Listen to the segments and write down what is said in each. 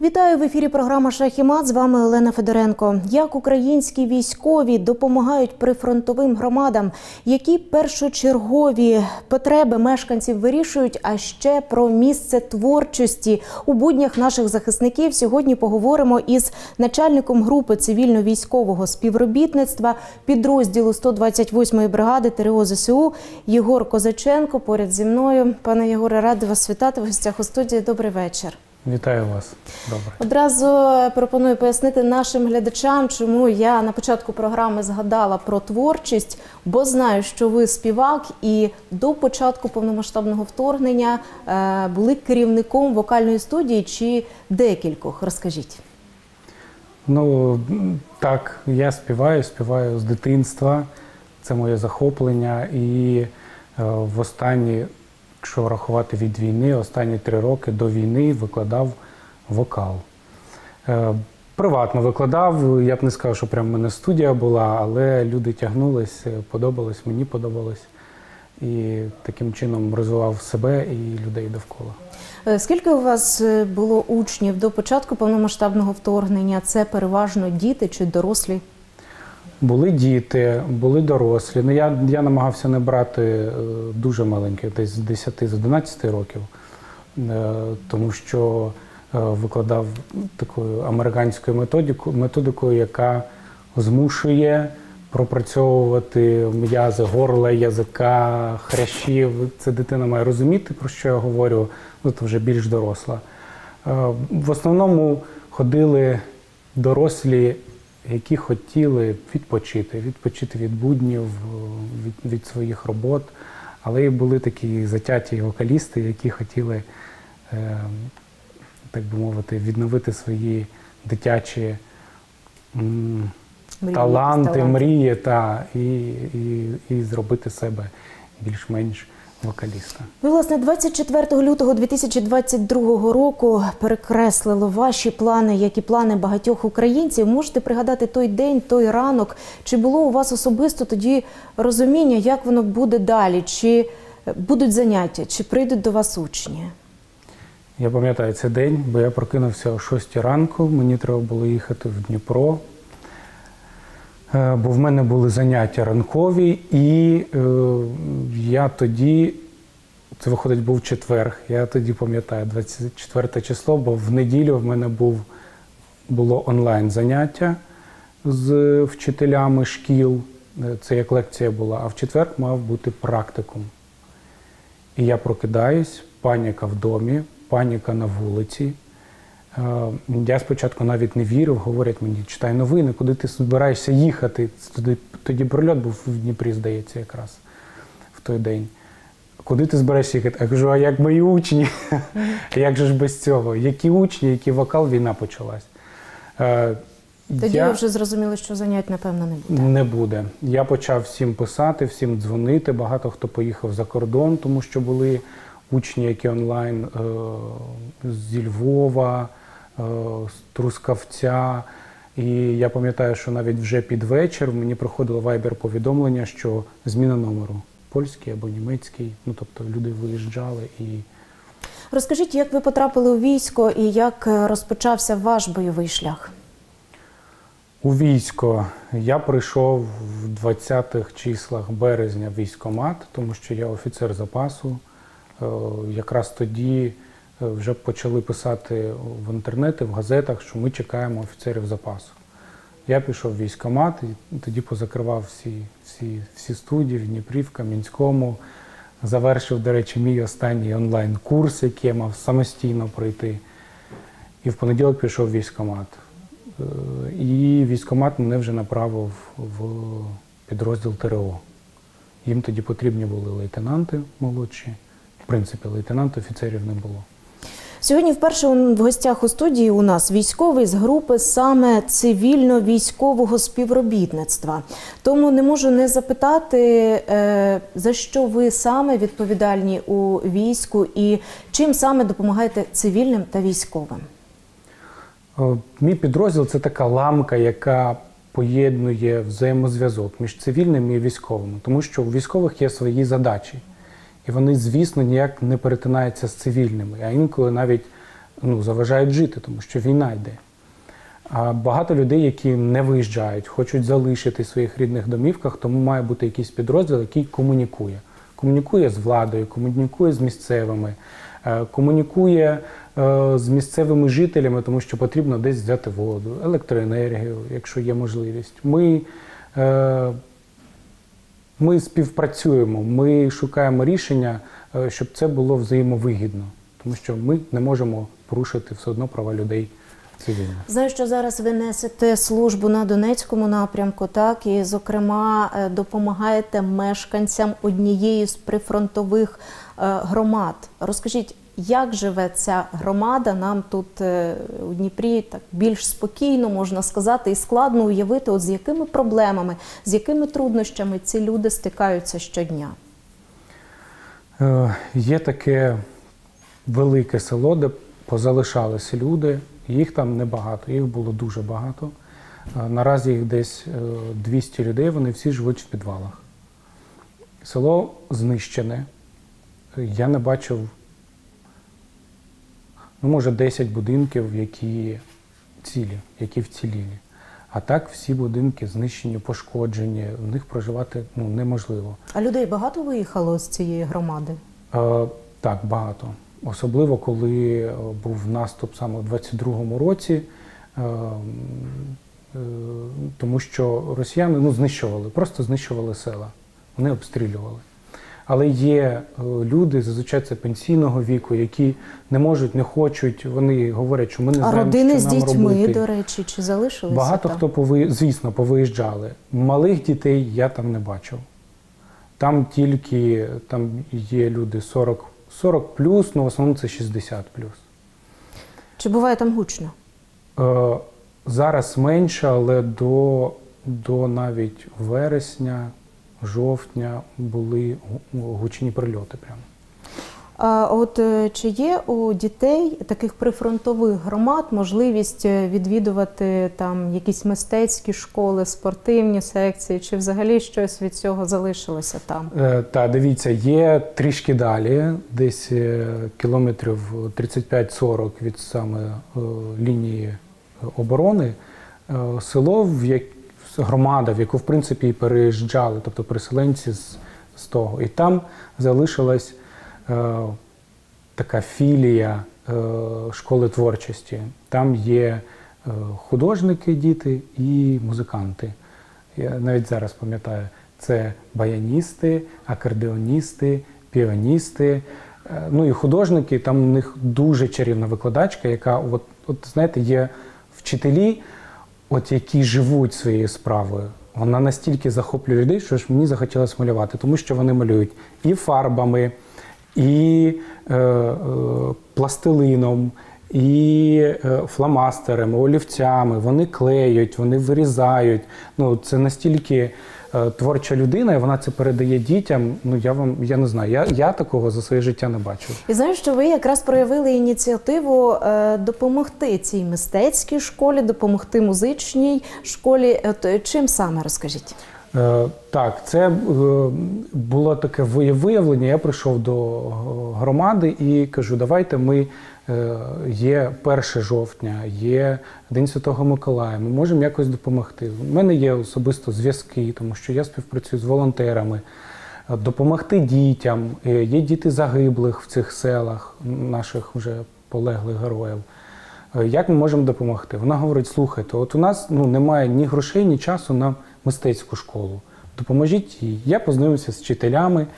Вітаю в ефірі програма «Шах і мат». З вами Олена Федоренко. Як українські військові допомагають прифронтовим громадам, які першочергові потреби мешканців вирішують, а ще про місце творчості у буднях наших захисників. Сьогодні поговоримо із начальником групи цивільно-військового співробітництва підрозділу 128-ї бригади ТрО ЗСУ Єгор Козаченко. Поряд зі мною. Пане Єгоре, рада вас вітати в гостях у студії. Добрий вечір. Вітаю вас. Добре. Одразу пропоную пояснити нашим глядачам, чому я на початку програми згадала про творчість, бо знаю, що ви співак і до початку повномасштабного вторгнення були керівником вокальної студії чи декількох. Розкажіть. Ну, так, я співаю з дитинства. Це моє захоплення. І в останні, якщо рахувати від війни, останні 3 роки до війни викладав вокал. Приватно викладав, я б не сказав, що прямо в мене студія була, але люди тягнулись, подобалось, мені подобалось. І таким чином розвивав себе і людей довкола. Скільки у вас було учнів до початку повномасштабного вторгнення? Це переважно діти чи дорослі? Були діти, були дорослі. Ну, я намагався не брати дуже маленьких, десь з 10-11 років, тому що викладав такою американською методикою, яка змушує пропрацьовувати м'язи горла, язика, хрящів. Це дитина має розуміти, про що я говорю, ну, це вже більш доросла. В основному ходили дорослі, які хотіли відпочити від буднів, від своїх робот. Але і були такі затяті вокалісти, які хотіли, так би мовити, відновити свої дитячі таланти, мрії і зробити себе більш-менш вокаліста. Ви, власне, 24 лютого 2022 року перекреслило ваші плани, як і плани багатьох українців. Можете пригадати той день, той ранок? Чи було у вас особисто тоді розуміння, як воно буде далі? Чи будуть заняття? Чи прийдуть до вас учні? Я пам'ятаю цей день, бо я прокинувся о 6 ранку. Мені треба було їхати в Дніпро. Бо в мене були заняття ранкові, і я тоді, це виходить був четвер, я тоді пам'ятаю 24 число, бо в неділю в мене було онлайн заняття з вчителями шкіл, це як лекція була, а в четвер мав бути практикум. І я прокидаюсь, паніка в домі, паніка на вулиці. Я спочатку навіть не вірив, говорять мені, читай новини, куди ти збираєшся їхати. Тоді прильот був в Дніпрі, здається, якраз в той день. Куди ти збираєшся їхати? Я кажу, а як мої учні? Як же ж без цього? Які учні, який вокал, війна почалась. Тоді ви вже зрозуміли, що занять, напевно, не буде. Не буде. Я почав всім писати, всім дзвонити. Багато хто поїхав за кордон, тому що були учні, які онлайн зі Львова, з Трускавця. І я пам'ятаю, що навіть вже під вечір мені приходило вайбер-повідомлення, що зміна номеру. Польський або німецький. Ну, тобто люди виїжджали і... Розкажіть, як ви потрапили у військо і як розпочався ваш бойовий шлях? У військо я прийшов в 20-х числах березня в військкомат, тому що я офіцер запасу. Якраз тоді вже почали писати в інтернеті, в газетах, що ми чекаємо офіцерів запасу. Я пішов в військкомат і тоді позакривав всі студії в Дніпрі, в Кам'янському. Завершив, до речі, мій останній онлайн-курс, який я мав самостійно пройти. І в понеділок пішов в військкомат. І військкомат мене вже направив в підрозділ ТрО. Їм тоді потрібні були лейтенанти молодші. В принципі, лейтенантів, офіцерів не було. Сьогодні вперше в гостях у студії у нас військовий з групи саме цивільно-військового співробітництва. Тому не можу не запитати, за що ви саме відповідальні у війську і чим саме допомагаєте цивільним та військовим? Мій підрозділ – це така ламка, яка поєднує взаємозв'язок між цивільними і військовими. Тому що у військових є свої задачі. І вони, звісно, ніяк не перетинаються з цивільними. А інколи навіть заважають жити, тому що війна йде. А багато людей, які не виїжджають, хочуть залишити в своїх рідних домівках, тому має бути якийсь підрозділ, який комунікує. Комунікує з владою, комунікує з місцевими, комунікує з місцевими жителями, тому що потрібно десь взяти воду, електроенергію, якщо є можливість. Ми співпрацюємо, ми шукаємо рішення, щоб це було взаємовигідно, тому що ми не можемо порушити все одно права людей цивільних. Знаю, що зараз ви несете службу на Донецькому напрямку, так, і, зокрема, допомагаєте мешканцям однієї з прифронтових громад. Розкажіть, як живе ця громада? Нам тут у Дніпрі так більш спокійно, можна сказати, і складно уявити, от з якими проблемами, з якими труднощами ці люди стикаються щодня. Є таке велике село, де позалишалися люди. Їх там небагато, їх було дуже багато. Наразі їх десь 200 людей, вони всі живуть в підвалах. Село знищене. Я не бачив, може 10 будинків, які цілі, які вцілілі. А так всі будинки знищені, пошкоджені, в них проживати неможливо. А людей багато виїхало з цієї громади? Так, багато. Особливо, коли був наступ саме у 22-му році, тому що росіяни знищували, просто знищували села, вони обстрілювали. Але є люди, зазвичай це пенсійного віку, які не можуть, не хочуть, вони говорять, що ми не знаємо, що нам робити. А родини з дітьми, до речі, чи залишилися Багато там? хто, звісно, повиїжджали. Малих дітей я там не бачив. Там є люди 40 плюс, в основному це 60 плюс. Чи буває там гучно? Зараз менше, але до навіть вересня, жовтня були гучні прильоти прямо. А от чи є у дітей таких прифронтових громад можливість відвідувати там якісь мистецькі школи, спортивні секції, чи взагалі щось від цього залишилося там? Так, дивіться, є трішки далі, десь кілометрів 35-40 від саме лінії оборони, село, громада, в яку, в принципі, і переїжджали, тобто переселенці з того. І там залишилась така філія школи творчості. Там є художники, діти і музиканти. Я навіть зараз пам'ятаю, це баяністи, акордеоністи, піаністи. І художники, там у них дуже чарівна викладачка, яка, знаєте, є вчителі, які живуть своєю справою. Вона настільки захоплює людей, що ж мені захотілося малювати, тому що вони малюють і фарбами, і пластилином, і фломастерами, олівцями. Вони клеють, вони вирізають. Це настільки творча людина, і вона це передає дітям. Я не знаю, я такого за своє життя не бачив. І знаю, що ви якраз проявили ініціативу допомогти цій мистецькій школі, допомогти музичній школі. Чим саме, розкажіть? Так, це було таке виявлення. Я прийшов до громади і кажу, давайте є 1 жовтня, є День Святого Миколая, ми можемо якось допомогти. У мене є особисто зв'язки, тому що я співпрацюю з волонтерами, допомогти дітям. Є діти загиблих в цих селах, наших вже полеглих героїв. Як ми можемо допомогти? Вона говорить, слухайте, у нас немає ні грошей, ні часу на мистецьку школу. Допоможіть їй. Я познайомився з вчителями,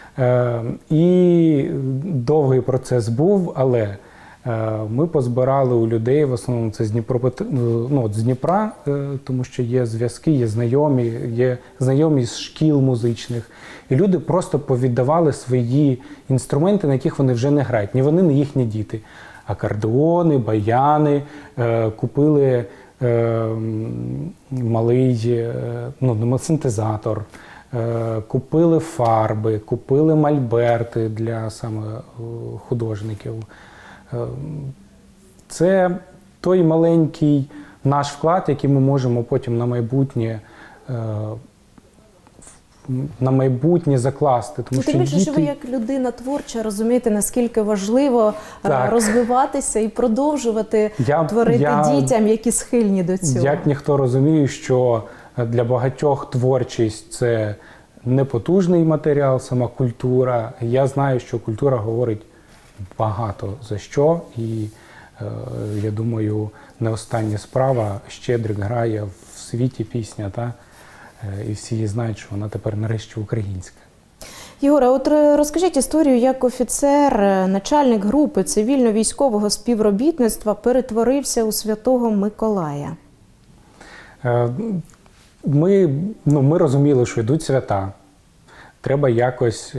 і довгий процес був, але ми позбирали у людей, в основному це з Дніпра, тому що є зв'язки, є знайомі з шкіл музичних. І люди просто повіддавали свої інструменти, на яких вони вже не грають. Ні вони, ні їхні діти. Акордеони, баяни, купили малий синтезатор, купили фарби, купили мольберти для саме художників. Це той маленький наш вклад, який ми можемо потім на майбутнє на майбутнє закласти. Тому тим більше, що ви як людина творча розумієте, наскільки важливо розвиватися і продовжувати творити дітям, які схильні до цього. Як ніхто розуміє, що для багатьох творчість – це непотужний матеріал, сама культура. Я знаю, що культура говорить багато за що, і я думаю, не остання справа. Щедрик грає в світі пісня, і всі її знають, що вона тепер нарешті українська. Єгоре, от розкажіть історію, як офіцер, начальник групи цивільно-військового співробітництва перетворився у Святого Миколая. Ми розуміли, що йдуть свята. Треба якось,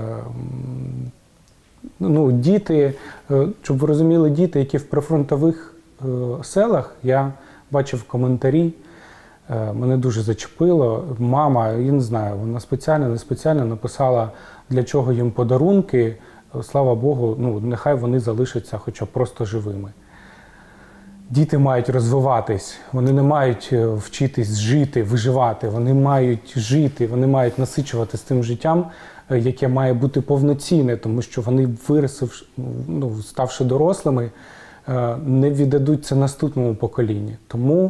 діти, щоб ви розуміли, діти, які в прифронтових селах, я бачив коментарі, мене дуже зачепило. Мама, я не знаю, вона спеціально, не спеціально написала, для чого їм подарунки. Слава Богу, нехай вони залишаться хоча б просто живими. Діти мають розвиватись, вони не мають вчитись жити, виживати, вони мають жити, вони мають насичуватись тим життям, яке має бути повноцінне, тому що вони, ставши дорослими, не віддадуть це наступному поколінню. Тому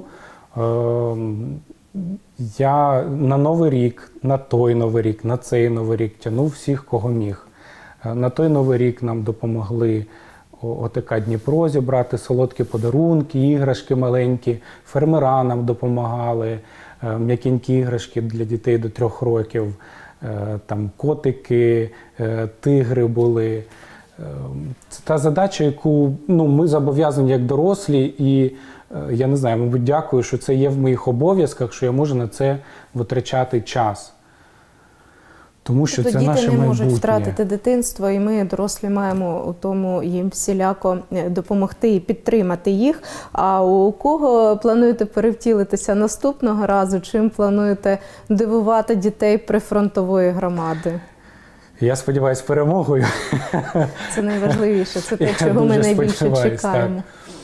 я на Новий рік, на той Новий рік, на цей Новий рік тягнув всіх, кого міг. На той Новий рік нам допомогли ОТК Дніпро зібрати солодкі подарунки, іграшки маленькі, фермера нам допомагали, м'якенькі іграшки для дітей до 3 років, там котики, тигри були. Це та задача, яку ми зобов'язані як дорослі, і я не знаю, мабуть, дякую, що це є в моїх обов'язках, що я можу на це витрачати час. Тому що це наше майбутнє. Діти не можуть втратити дитинство, і ми, дорослі, маємо у тому їм всіляко допомогти і підтримати їх. А у кого плануєте перевтілитися наступного разу? Чим плануєте дивувати дітей прифронтової громади? Я сподіваюся, перемогою. Це найважливіше, це те, чого ми найбільше чекаємо.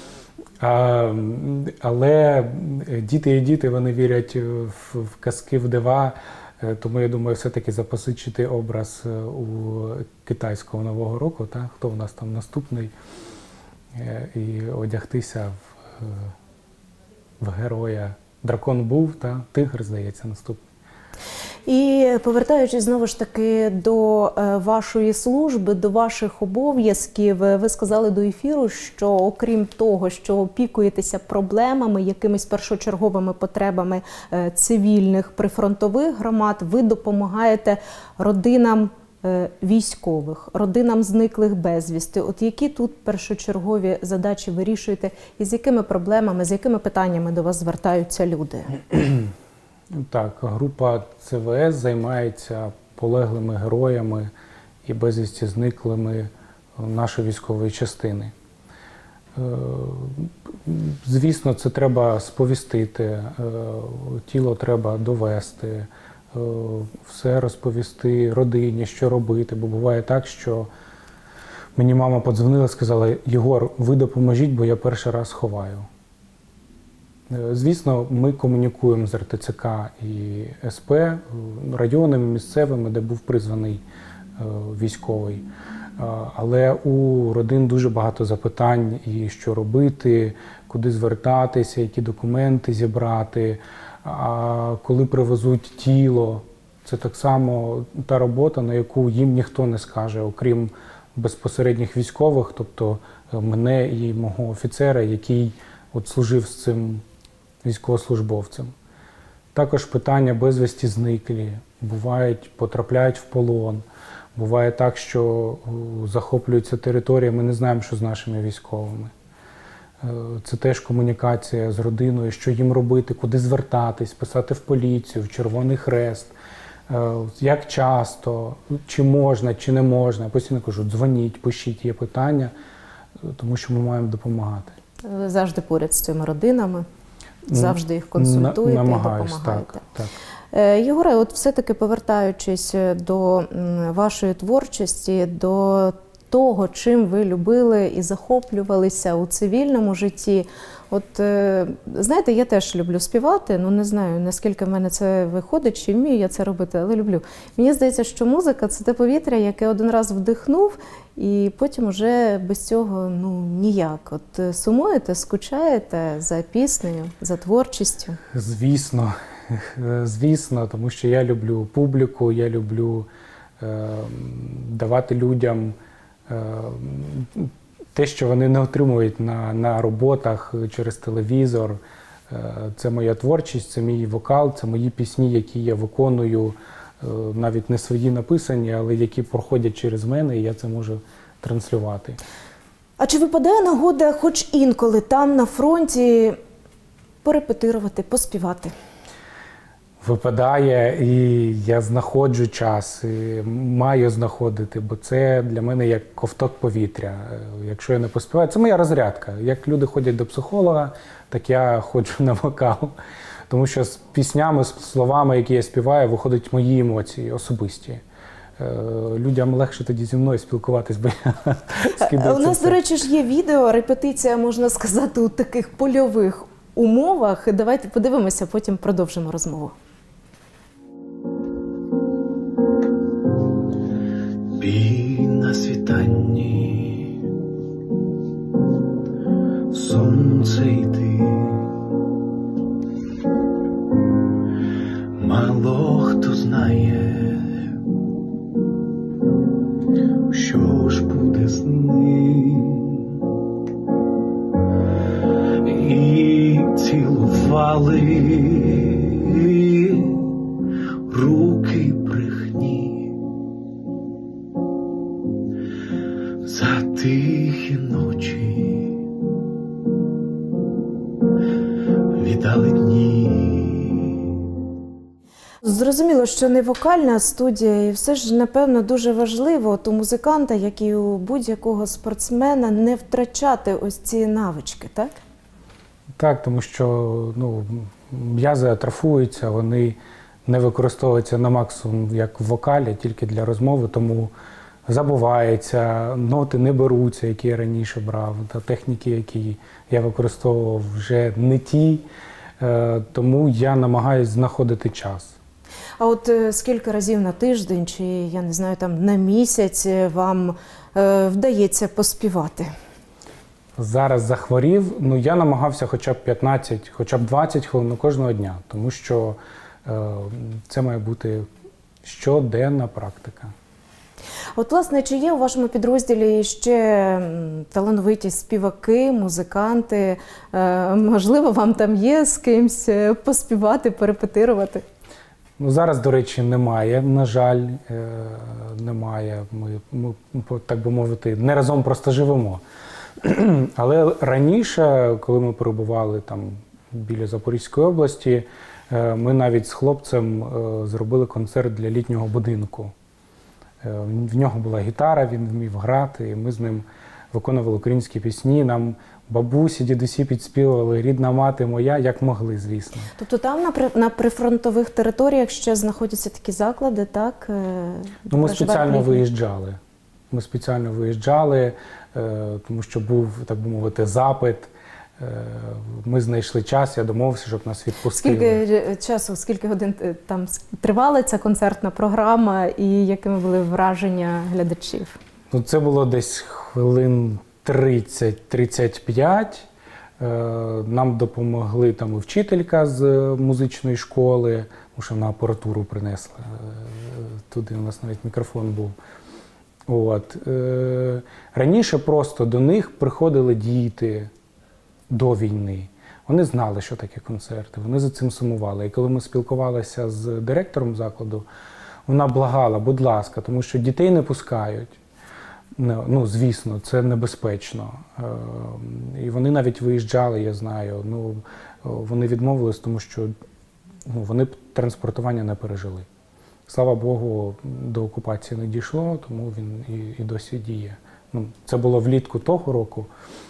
Але діти і діти, вони вірять в казки, в дива. Тому, я думаю, все-таки запозичити образ у китайського Нового року, хто в нас там наступний, і одягтися в героя. Дракон був, тигр, здається, наступний. І повертаючись знову ж таки до вашої служби, до ваших обов'язків, ви сказали до ефіру, що окрім того, що опікуєтеся проблемами, якимись першочерговими потребами цивільних прифронтових громад, ви допомагаєте родинам військових, родинам зниклих безвісти. От які тут першочергові задачі вирішуєте, і з якими проблемами, з якими питаннями до вас звертаються люди? Так, група ЦВС займається полеглими героями і безвісті зниклими нашої військової частини. Звісно, це треба сповістити, тіло треба довести, все розповісти родині, що робити. Бо буває так, що мені мама подзвонила і сказала: «Єгор, ви допоможіть, бо я перший раз ховаю». Звісно, ми комунікуємо з РТЦК і СП, районами, місцевими, де був призваний військовий. Але у родин дуже багато запитань, і що робити, куди звертатися, які документи зібрати. А коли привезуть тіло, це так само та робота, на яку їм ніхто не скаже, окрім безпосередніх військових, тобто мене і мого офіцера, який служив з цим військовослужбовцем. Також питання безвісті зниклі. Бувають, потрапляють в полон. Буває так, що захоплюються території, ми не знаємо, що з нашими військовими. Це теж комунікація з родиною, що їм робити, куди звертатись, писати в поліцію, в Червоний Хрест, як часто, чи можна, чи не можна. Я постійно кажу: дзвоніть, пишіть, є питання, тому що ми маємо допомагати. Ви завжди поряд з цими родинами, завжди їх консультуєте і допомагаєте. Так. Єгоре, от все-таки повертаючись до вашої творчості, до того, чим ви любили і захоплювалися у цивільному житті, От, знаєте, я теж люблю співати, ну не знаю, наскільки в мене це виходить, чи вмію я це робити, але люблю. Мені здається, що музика – це те повітря, яке один раз вдихнув, і потім уже без цього, ну, ніяк. От сумуєте, скучаєте за піснею, за творчістю? Звісно, звісно, тому що я люблю публіку, я люблю давати людям те, що вони не отримують на роботах через телевізор. Це моя творчість, це мій вокал, це мої пісні, які я виконую, навіть не свої написані, але які проходять через мене, і я це можу транслювати. А чи випадає нагода хоч інколи там на фронті порепетирувати, поспівати? Випадає, і я знаходжу час, і маю знаходити, бо це для мене як ковток повітря. Якщо я не поспіваю, це моя розрядка. Як люди ходять до психолога, так я ходжу на вокал. Тому що з піснями, з словами, які я співаю, виходять мої емоції особисті. Людям легше тоді зі мною спілкуватись, бо я скидаю. У нас, до речі, ж є відео, репетиція, можна сказати, у таких польових умовах. Давайте подивимося, потім продовжимо розмову. Бій на світанні, сонце йти, мало хто знає, що ж буде з ним, і цілували руки брехні. За тихі ночі віддали дні. Зрозуміло, що не вокальна студія, і все ж, напевно, дуже важливо от у музиканта, як і у будь-якого спортсмена, не втрачати ось ці навички, так? Так, тому що м'язи атрофуються, вони не використовуються на максимум, як в вокалі, тільки для розмови, тому забувається, ноти не беруться, які я раніше брав, та техніки, які я використовував, вже не ті, тому я намагаюся знаходити час. А от скільки разів на тиждень, чи, я не знаю, там на місяць вам вдається поспівати? Зараз захворів, я намагався хоча б 15, хоча б 20 хвилин кожного дня, тому що це має бути щоденна практика. От, власне, чи є у вашому підрозділі ще талановиті співаки, музиканти? Можливо, вам там є з кимсь поспівати, порепетирувати? Зараз, до речі, немає, на жаль, немає. Ми, так би мовити, не разом просто живемо. Але раніше, коли ми перебували там біля Запорізької області, ми навіть з хлопцем зробили концерт для літнього будинку. В нього була гітара, він вмів грати, і ми з ним виконували українські пісні. Нам бабусі, дідусі підспівували «Рідна мати моя», як могли, звісно. Тобто там на прифронтових територіях ще знаходяться такі заклади, так? Ми спеціально виїжджали. Ми спеціально виїжджали, тому що був, так би мовити, запит. Ми знайшли час, я домовився, щоб нас відпустили. Скільки часу, скільки годин там тривала ця концертна програма і якими були враження глядачів? Це було десь хвилин 30-35. Нам допомогли там і вчителька з музичної школи, тому що вона апаратуру принесла. Туди у нас навіть мікрофон був. Раніше просто до них приходили діти до війни. Вони знали, що таке концерти, вони за цим сумували. І коли ми спілкувалися з директором закладу, вона благала, будь ласка, тому що дітей не пускають. Звісно, це небезпечно. І вони навіть виїжджали, я знаю. Вони відмовились, тому що вони транспортування не пережили. Слава Богу, до окупації не дійшло, тому він і досі діє. Це було влітку того року,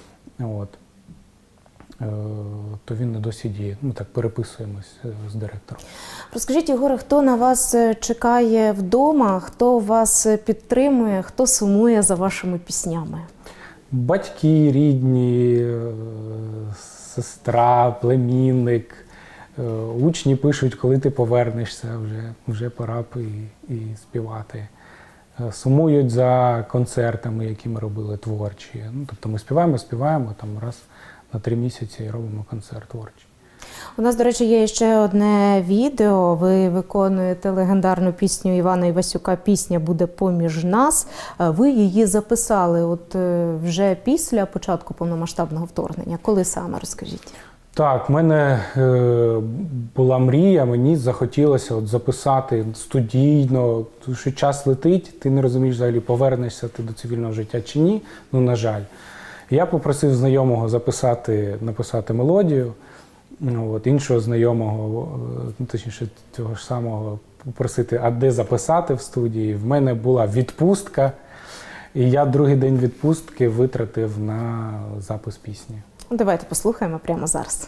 то він не досі діє. Ми так переписуємось з директором. Розкажіть, Єгоре, хто на вас чекає вдома, хто вас підтримує, хто сумує за вашими піснями? Батьки, рідні, сестра, племінник. Учні пишуть, коли ти повернешся, вже пора б і співати. Сумують за концертами, які ми робили творчі. Ну, тобто ми співаємо, там раз на 3 місяці робимо концерт творчий. У нас, до речі, є ще одне відео. Ви виконуєте легендарну пісню Івана Івасюка «Пісня буде поміж нас». Ви її записали от вже після початку повномасштабного вторгнення. Коли саме, розкажіть? Так, в мене була мрія, мені захотілося от записати студійно, тому що час летить, ти не розумієш взагалі, повернешся ти до цивільного життя чи ні, ну, на жаль. Я попросив знайомого написати мелодію, от, іншого знайомого, точніше цього ж самого, попросити, а де записати в студії. В мене була відпустка, і я другий день відпустки витратив на запис пісні. Давайте послухаємо прямо зараз.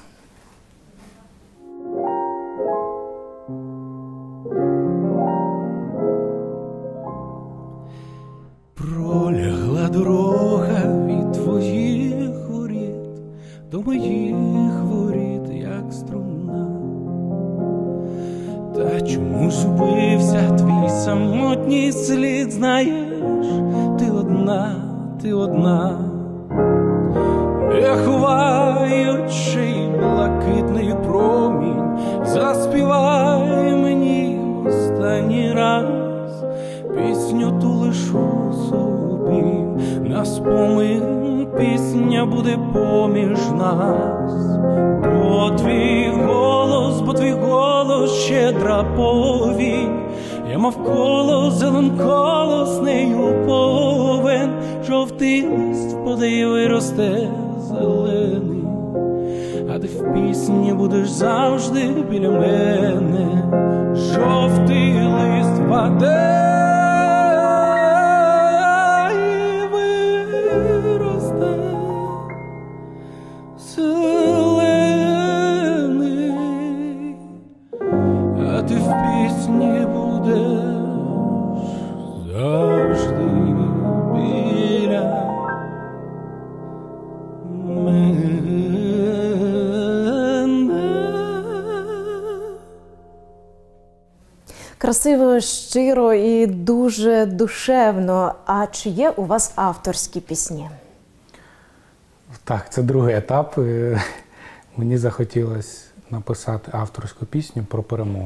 Пролягла дорога від твоїх воріт до моїх воріт, як струна. Та чому зупився твій самотній слід? Знаєш, ти одна. Не ховаючи блакитний промінь, заспівай мені останній раз пісню ту лишу собі на спомин. Пісня буде поміж нас, бо твій голос щедра повінь. Я мав коло, зелен колос нею повен, жовтий лист впаде і виросте зелений, а ти в пісні будеш завжди біля мене. Жовтий лист впаде і виросте зелений, а ти в пісні будеш завжди біля мене. Красиво, щиро і дуже душевно. А чи є у вас авторські пісні? Так, це другий етап. Мені захотілося написати авторську пісню про перемогу.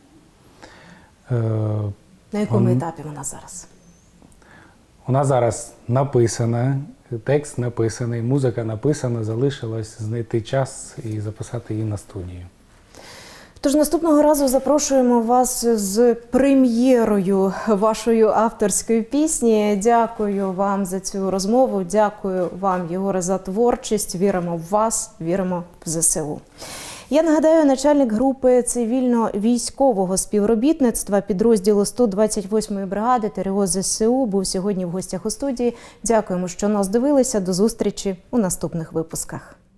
На якому етапі вона зараз? Вона зараз написана, текст написаний, музика написана, залишилось знайти час і записати її на студію. Тож наступного разу запрошуємо вас з прем'єрою вашої авторської пісні. Дякую вам за цю розмову, дякую вам, Єгоре, за творчість. Віримо в вас, віримо в ЗСУ. Я нагадаю, начальник групи цивільно-військового співробітництва підрозділу 128-ї бригади ТрО ЗСУ був сьогодні в гостях у студії. Дякуємо, що нас дивилися. До зустрічі у наступних випусках.